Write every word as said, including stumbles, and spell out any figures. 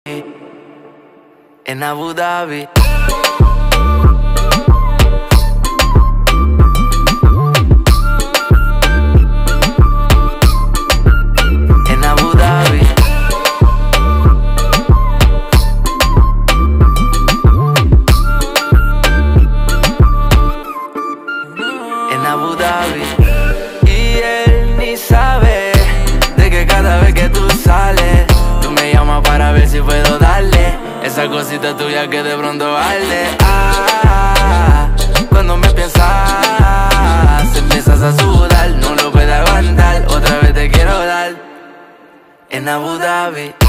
En Abu Dhabi. En Abu Dhabi. En Abu Dhabi. Y él ni sabe de que cada vez que tú sales, tú me llamas para ver si puedo darle esa cosita tuya que de pronto arde. Ah, cuando me piensas, empiezas a sudar, no lo puedes aguantar. Otra vez te quiero dar en Abu Dhabi.